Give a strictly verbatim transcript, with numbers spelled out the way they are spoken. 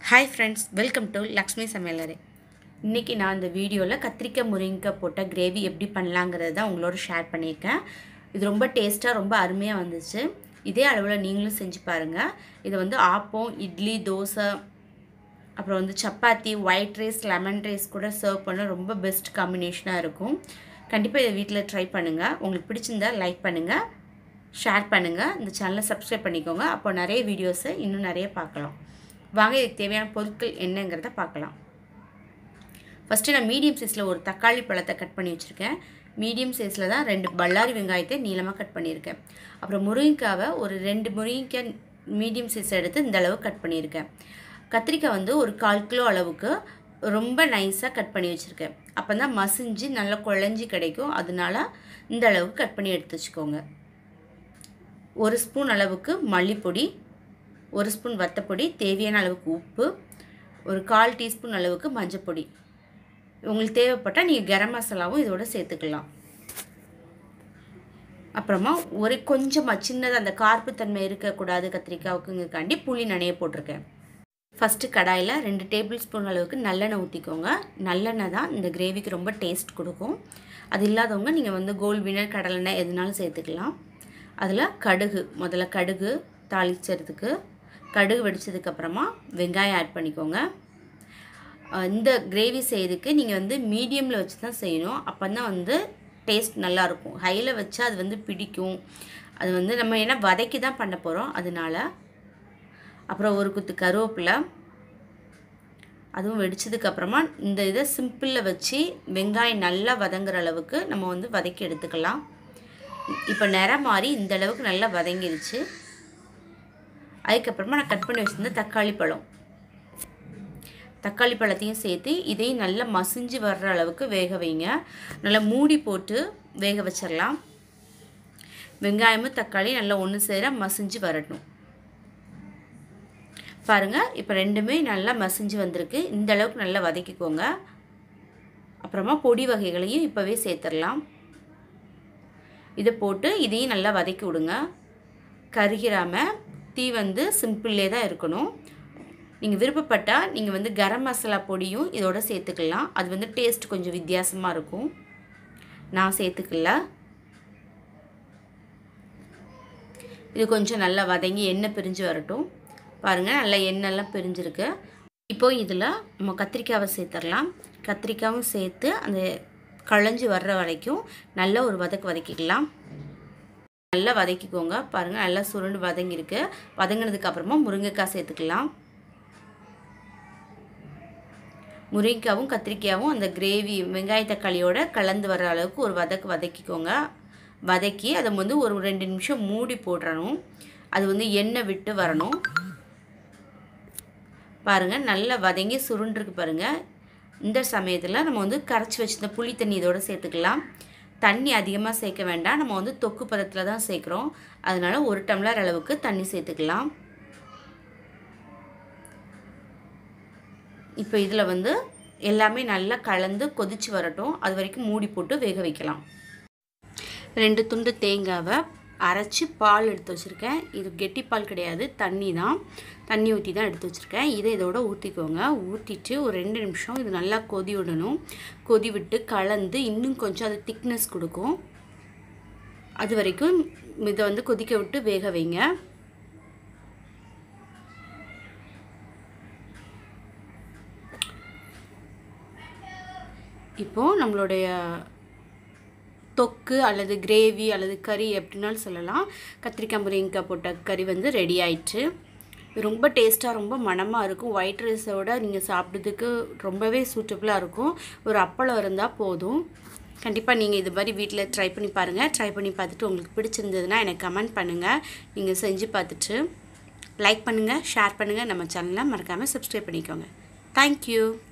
Hi friends, welcome to Lakshmi Samayalare. இன்னைக்கு நான் இந்த வீடியோல கத்திரிக்காய் முருங்கைக்காய் போட்ட கிரேவி எப்படி பண்ணலாம்ங்கறத தான் உங்களோட ஷேர் பண்ணிருக்கேன். இது ரொம்ப டேஸ்டா ரொம்ப அருமையா வந்துச்சு. இதே அளவுல நீங்களும் செஞ்சு பாருங்க. இது வந்து ஆப்பம், இட்லி, தோசை அப்புறம் வந்து chapati, white rice, lemon rice கூட சர்வ் பண்ண ரொம்ப பெஸ்ட் காம்பினேஷனா இருக்கும். கண்டிப்பா இத வீட்ல ட்ரை பண்ணுங்க. உங்களுக்கு பிடிச்சிருந்தா லைக் பண்ணுங்க, ஷேர் பண்ணுங்க, இந்த சேனலை சப்ஸ்கிரைப் பண்ணிக்கோங்க. அப்போ நிறைய வீடியோஸ் இன்னும் நிறைய பார்க்கலாம். வாங்க இதுக்கு தேவையான பொருட்கள் என்னங்கறத பார்க்கலாம். ஃபர்ஸ்ட் நான் மீடியம் சைஸ்ல ஒரு தக்காளி பழத்தை கட் பண்ணி வச்சிருக்கேன். மீடியம் சைஸ்ல தான் ரெண்டு பல்லாரி வெங்காயத்தை நீளமா கட் பண்ணியிருக்கேன். அப்புறம் முருங்கைக்காவை ஒரு ரெண்டு முருங்கைக்காய் மீடியம் சைஸ் எடுத்து இந்த அளவு கட் பண்ணியிருக்கேன். கத்திரிக்காய் வந்து ஒரு கால் கிலோ அளவுக்கு ரொம்ப நைஸா கட் பண்ணி வச்சிருக்கேன். அப்பதான் மசிஞ்சு நல்ல குழஞ்சி கிடைக்கும். அதனால இந்த அளவுக்கு கட் பண்ணி எடுத்து வச்சுக்கோங்க. ஒரு ஸ்பூன் அளவுக்கு மல்லிப்பொடி, ஒரு ஸ்பூன் வத்தப்பொடி, தேவையான அளவுக்கு உப்பு, ஒரு கால் டீஸ்பூன் அளவுக்கு மஞ்சள் பொடி. உங்களுக்கு தேவைப்பட்டால் நீங்கள் கரம் மசாலாவும் இதோட சேர்த்துக்கலாம். அப்புறமா ஒரு கொஞ்சமாக சின்னதாக அந்த கார்ப்புத்தன்மை இருக்கக்கூடாது கத்திரிக்காவுக்குங்காண்டி புளி நனைய போட்டிருக்கேன். ஃபஸ்ட்டு கடாயில் ரெண்டு டேபிள் ஸ்பூன் அளவுக்கு நல்லெண்ணெய் ஊற்றிக்கோங்க. நல்லெண்ணெய் தான் இந்த கிரேவிக்கு ரொம்ப டேஸ்ட் கொடுக்கும். அது இல்லாதவங்க நீங்கள் வந்து கோல்ட் வினர் கடலெண்ணெய் எதுனாலும் சேர்த்துக்கலாம். அதில் கடுகு, முதல்ல கடுகு தாளிச்சதுக்கு கடுகு வெடிச்சதுக்கப்புறமா வெங்காயம் ஆட் பண்ணிக்கோங்க. இந்த கிரேவி செய்யறதுக்கு நீங்கள் வந்து மீடியமில் வச்சு தான் செய்யணும். அப்போ தான் வந்து டேஸ்ட் நல்லாயிருக்கும். ஹையில் வச்சா அது வந்து பிடிக்கும். அது வந்து நம்ம ஏன்னா வதக்கி தான் பண்ண போகிறோம். அதனால அப்புறம் ஒரு குத்து கருவேப்பிலை, அதுவும் வெடிச்சதுக்கப்புறமா இந்த இதை சிம்பிளில் வச்சு வெங்காயம் நல்லா வதங்குற அளவுக்கு நம்ம வந்து வதக்கி எடுத்துக்கலாம். இப்போ நிறம் மாறி இந்த அளவுக்கு நல்லா வதங்கிடுச்சு. அதுக்கப்புறமா நான் கட் பண்ணி வச்சுருந்த தக்காளி பழம் தக்காளி பழத்தையும் சேர்த்து இதையும் நல்லா மசிஞ்சு வர்ற அளவுக்கு வேக வைங்க. நல்லா மூடி போட்டு வேக வச்சிடலாம். வெங்காயமும் தக்காளி நல்லா ஒன்று சேர மசிஞ்சு வரட்டும். பாருங்கள், இப்போ ரெண்டுமே நல்லா மசிஞ்சு வந்திருக்கு. இந்த அளவுக்கு நல்லா வதக்கிக்கோங்க. அப்புறமா பொடி வகைகளையும் இப்போவே சேர்த்துடலாம். இதை போட்டு இதையும் நல்லா வதக்கி விடுங்க. கருகிராமல் தீ வந்து சிம்பிள்லே தான் இருக்கணும். நீங்கள் விருப்பப்பட்டால் நீங்கள் வந்து கரம் மசாலா பொடியும் இதோட சேர்த்துக்கலாம். அது வந்து டேஸ்ட் கொஞ்சம் வித்தியாசமாக இருக்கும். நான் சேர்த்துக்கல. இது கொஞ்சம் நல்லா வதங்கி எண்ணெய் பிரிஞ்சு வரட்டும். பாருங்கள், நல்லா எண்ணெய்லாம் பிரிஞ்சிருக்கு. இப்போது இதில் நம்ம கத்திரிக்காவை சேர்த்துடலாம். கத்திரிக்காவும் சேர்த்து அந்த களைஞ்சி வர்ற வரைக்கும் நல்லா ஒரு வதக்கு வதக்கிக்கலாம். நல்லா வதக்கிக்கோங்க. பாருங்கள், நல்லா சுருண்டு வதங்கிருக்கு. வதங்கினதுக்கு அப்புறமா முருங்கைக்காய் சேர்த்துக்கலாம். முருங்கைக்காவும் கத்திரிக்காயும் அந்த கிரேவி வெங்காய தக்காளியோட கலந்து வர அளவுக்கு ஒரு வதக்கு வதக்கிக்கோங்க. வதக்கி அதை வந்து ஒரு ரெண்டு நிமிஷம் மூடி போடணும். அது வந்து எண்ணெய் விட்டு வரணும். பாருங்கள், நல்லா வதங்கி சுருண்டுருக்கு பாருங்கள். இந்த சமயத்தில் நம்ம வந்து கரைச்சி வச்சிருந்த புளி தண்ணி இதோட சேர்த்துக்கலாம். தண்ணி அதிகமாக சேர்க்க வேண்டாம். நம்ம வந்து தொக்கு பதத்தில் தான் சேர்க்குறோம். அதனால ஒரு டம்ளர் அளவுக்கு தண்ணி சேர்த்துக்கலாம். இப்போ இதில் வந்து எல்லாமே நல்லா கலந்து கொதிச்சு வரட்டும். அது வரைக்கும் மூடி போட்டு வேக வைக்கலாம். ரெண்டு துண்டு தேங்காவை அரைச்சி பால் எடுத்து வச்சுருக்கேன். இது கெட்டி பால் கிடையாது, தண்ணி தான். தண்ணி ஊற்றி தான் எடுத்து வச்சுருக்கேன். இதை இதோட ஊற்றிக்கோங்க. ஊற்றிட்டு ஒரு ரெண்டு நிமிஷம் இது நல்லா கொதி விடணும். கொதி விட்டு கலந்து இன்னும் கொஞ்சம் அது திக்னஸ் கொடுக்கும். அது வரைக்கும் இதை வந்து கொதிக்க விட்டு வேக வைங்க. இப்போது நம்மளுடைய தொக்கு அல்லது கிரேவி அல்லது கறி எப்படின்னாலும் சொல்லலாம், கத்திரிக்காய் முருங்கைக்காய் போட்ட கறி வந்து ரெடி ஆயிடுச்சு. ரொம்ப டேஸ்ட்டாக ரொம்ப மணமாக இருக்கும். ஒயிட் ரைஸோட நீங்கள் சாப்பிட்றதுக்கு ரொம்பவே சூட்டபுளாக இருக்கும். ஒரு அப்பளம் இருந்தால் போதும். கண்டிப்பாக நீங்கள் இது மாதிரி வீட்டில் ட்ரை பண்ணி பாருங்கள். ட்ரை பண்ணி பார்த்துட்டு உங்களுக்கு பிடிச்சிருந்ததுன்னா எனக்கு கமெண்ட் பண்ணுங்கள். நீங்கள் செஞ்சு பார்த்துட்டு லைக் பண்ணுங்கள், ஷேர் பண்ணுங்கள். நம்ம சேனலை மறக்காமல் சப்ஸ்கிரைப் பண்ணிக்கோங்க. தேங்க்யூ.